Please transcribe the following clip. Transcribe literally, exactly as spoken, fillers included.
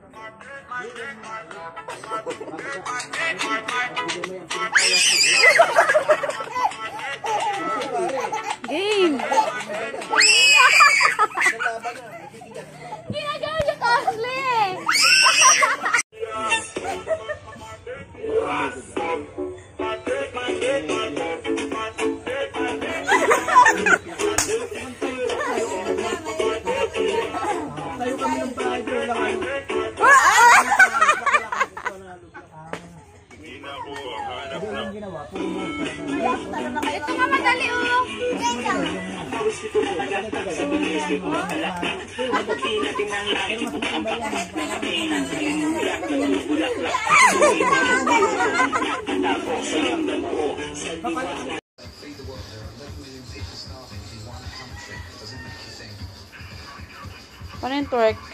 Game! Ginagawa niya Ashley! Tayo kami ng bahay ko lang. Ito nga madali oh. Paano yung twerk?